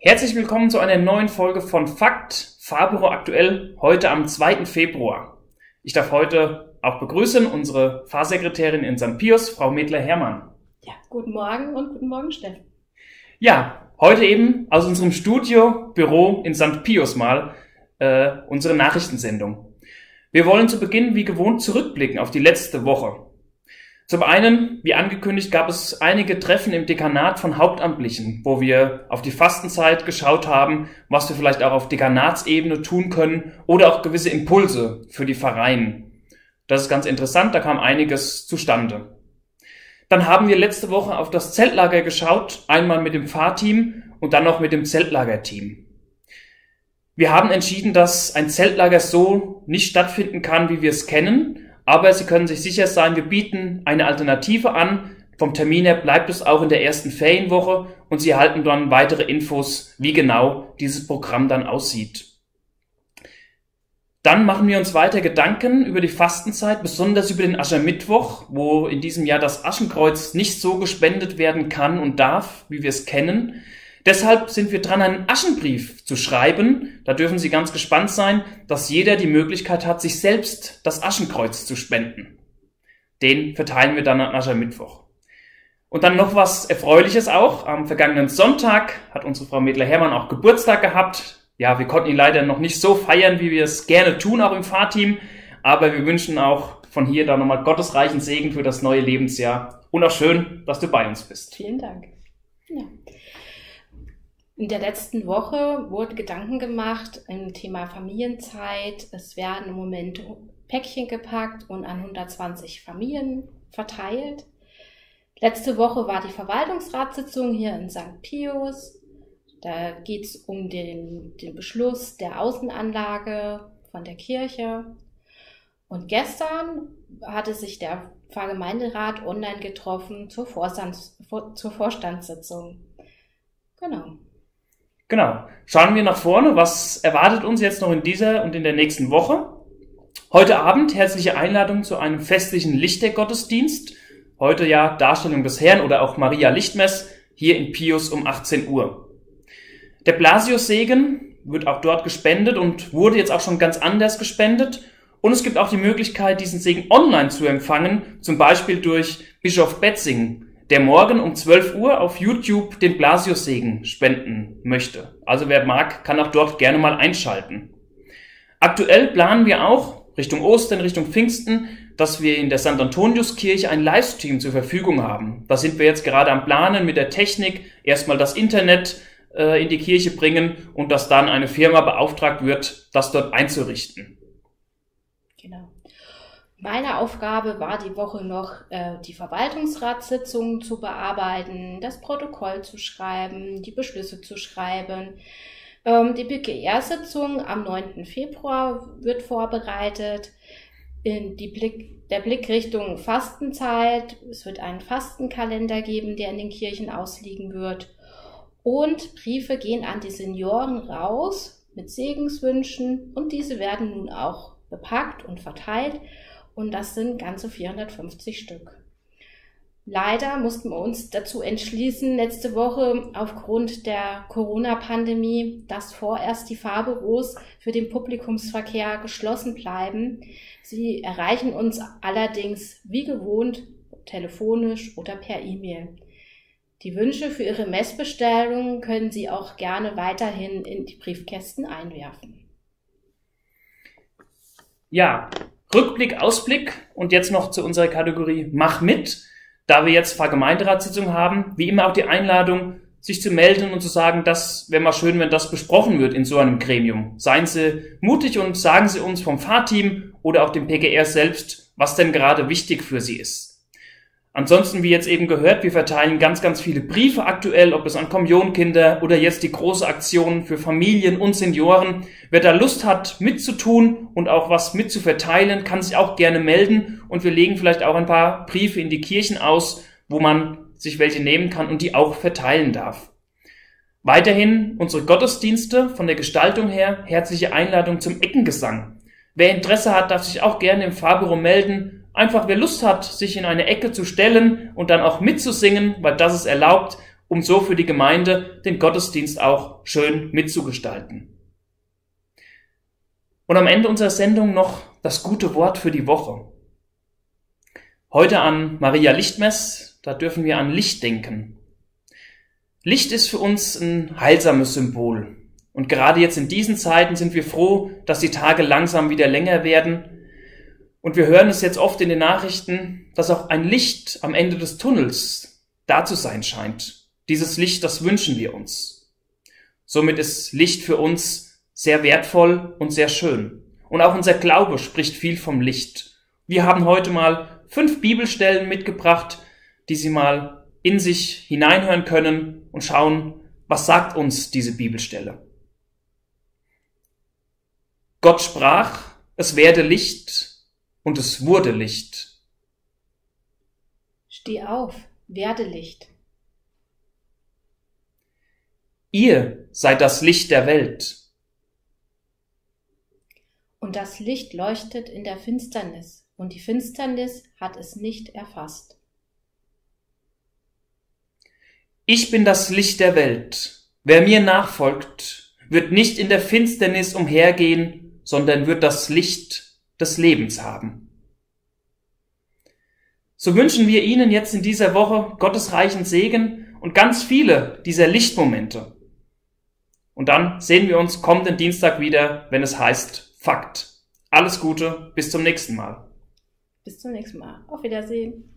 Herzlich willkommen zu einer neuen Folge von Fakt, Fahrbüro aktuell, heute am 2. Februar. Ich darf heute auch begrüßen unsere Fahrsekretärin in St. Pius, Frau Medler-Hermann. Ja, guten Morgen und guten Morgen, Steffen. Ja, heute eben aus unserem Studiobüro in St. Pius mal unsere Nachrichtensendung. Wir wollen zu Beginn wie gewohnt zurückblicken auf die letzte Woche. Zum einen, wie angekündigt, gab es einige Treffen im Dekanat von Hauptamtlichen, wo wir auf die Fastenzeit geschaut haben, was wir vielleicht auch auf Dekanatsebene tun können oder auch gewisse Impulse für die Pfarreien. Das ist ganz interessant, da kam einiges zustande. Dann haben wir letzte Woche auf das Zeltlager geschaut, einmal mit dem Pfarrteam und dann noch mit dem Zeltlagerteam. Wir haben entschieden, dass ein Zeltlager so nicht stattfinden kann, wie wir es kennen, aber Sie können sich sicher sein, wir bieten eine Alternative an. Vom Termin her bleibt es auch in der ersten Ferienwoche und Sie erhalten dann weitere Infos, wie genau dieses Programm dann aussieht. Dann machen wir uns weiter Gedanken über die Fastenzeit, besonders über den Aschermittwoch, wo in diesem Jahr das Aschenkreuz nicht so gespendet werden kann und darf, wie wir es kennen. Deshalb sind wir dran, einen Aschenbrief zu schreiben. Da dürfen Sie ganz gespannt sein, dass jeder die Möglichkeit hat, sich selbst das Aschenkreuz zu spenden. Den verteilen wir dann am Aschermittwoch. Und dann noch was Erfreuliches auch. Am vergangenen Sonntag hat unsere Frau Medler-Hermann auch Geburtstag gehabt. Ja, wir konnten ihn leider noch nicht so feiern, wie wir es gerne tun, auch im Fahrteam. Aber wir wünschen auch von hier dann nochmal gottesreichen Segen für das neue Lebensjahr. Und auch schön, dass du bei uns bist. Vielen Dank. Ja. In der letzten Woche wurde Gedanken gemacht im Thema Familienzeit. Es werden im Moment Päckchen gepackt und an 120 Familien verteilt. Letzte Woche war die Verwaltungsratssitzung hier in St. Pius. Da geht es um den Beschluss der Außenanlage von der Kirche. Und gestern hatte sich der Pfarrgemeinderat online getroffen zur Vorstandssitzung. Genau. Schauen wir nach vorne. Was erwartet uns jetzt noch in dieser und in der nächsten Woche? Heute Abend herzliche Einladung zu einem festlichen Lichtergottesdienst. Heute ja Darstellung des Herrn oder auch Maria Lichtmess hier in Pius um 18 Uhr. Der Blasiussegen wird auch dort gespendet und wurde jetzt auch schon ganz anders gespendet. Und es gibt auch die Möglichkeit, diesen Segen online zu empfangen, zum Beispiel durch Bischof Betzing, der morgen um 12 Uhr auf YouTube den Blasiussegen spenden möchte. Also wer mag, kann auch dort gerne mal einschalten. Aktuell planen wir auch Richtung Ostern, Richtung Pfingsten, dass wir in der St. Antoniuskirche ein Livestream zur Verfügung haben. Da sind wir jetzt gerade am Planen mit der Technik, erstmal das Internet in die Kirche bringen und dass dann eine Firma beauftragt wird, das dort einzurichten. Genau. Meine Aufgabe war die Woche noch, die Verwaltungsratssitzung zu bearbeiten, das Protokoll zu schreiben, die Beschlüsse zu schreiben. Die BGR-Sitzung am 9. Februar wird vorbereitet. Der Blick Richtung Fastenzeit. Es wird einen Fastenkalender geben, der in den Kirchen ausliegen wird. Und Briefe gehen an die Senioren raus mit Segenswünschen. Und diese werden nun auch bepackt und verteilt. Und das sind ganze 450 Stück. Leider mussten wir uns dazu entschließen, letzte Woche aufgrund der Corona-Pandemie, dass vorerst die Fahrbüros für den Publikumsverkehr geschlossen bleiben. Sie erreichen uns allerdings wie gewohnt telefonisch oder per E-Mail. Die Wünsche für Ihre Messbestellungen können Sie auch gerne weiterhin in die Briefkästen einwerfen. Ja, Rückblick, Ausblick und jetzt noch zu unserer Kategorie Mach mit. Da wir jetzt Pfarrgemeinderatssitzung haben, wie immer auch die Einladung, sich zu melden und zu sagen, das wäre mal schön, wenn das besprochen wird in so einem Gremium. Seien Sie mutig und sagen Sie uns vom Fahrteam oder auch dem PGR selbst, was denn gerade wichtig für Sie ist. Ansonsten, wie jetzt eben gehört, wir verteilen ganz, ganz viele Briefe aktuell, ob es an Kommunionkinder oder jetzt die große Aktion für Familien und Senioren. Wer da Lust hat, mitzutun und auch was mitzuverteilen, kann sich auch gerne melden und wir legen vielleicht auch ein paar Briefe in die Kirchen aus, wo man sich welche nehmen kann und die auch verteilen darf. Weiterhin unsere Gottesdienste von der Gestaltung her, herzliche Einladung zum Eckengesang. Wer Interesse hat, darf sich auch gerne im Fahrbüro melden. Einfach wer Lust hat, sich in eine Ecke zu stellen und dann auch mitzusingen, weil das ist erlaubt um so für die Gemeinde den Gottesdienst auch schön mitzugestalten. Und am Ende unserer Sendung noch das gute Wort für die Woche. Heute an Maria Lichtmess, da dürfen wir an Licht denken. Licht ist für uns ein heilsames Symbol. Und gerade jetzt in diesen Zeiten sind wir froh, dass die Tage langsam wieder länger werden. Und wir hören es jetzt oft in den Nachrichten, dass auch ein Licht am Ende des Tunnels da zu sein scheint. Dieses Licht, das wünschen wir uns. Somit ist Licht für uns sehr wertvoll und sehr schön. Und auch unser Glaube spricht viel vom Licht. Wir haben heute mal 5 Bibelstellen mitgebracht, die Sie mal in sich hineinhören können und schauen, was sagt uns diese Bibelstelle. Gott sprach, es werde Licht, und es wurde Licht. Steh auf, werde Licht. Ihr seid das Licht der Welt. Und das Licht leuchtet in der Finsternis, und die Finsternis hat es nicht erfasst. Ich bin das Licht der Welt. Wer mir nachfolgt, wird nicht in der Finsternis umhergehen, sondern wird das Licht des Lebens haben. So wünschen wir Ihnen jetzt in dieser Woche Gottes reichen Segen und ganz viele dieser Lichtmomente. Und dann sehen wir uns kommenden Dienstag wieder, wenn es heißt Fakt. Alles Gute, bis zum nächsten Mal. Bis zum nächsten Mal. Auf Wiedersehen.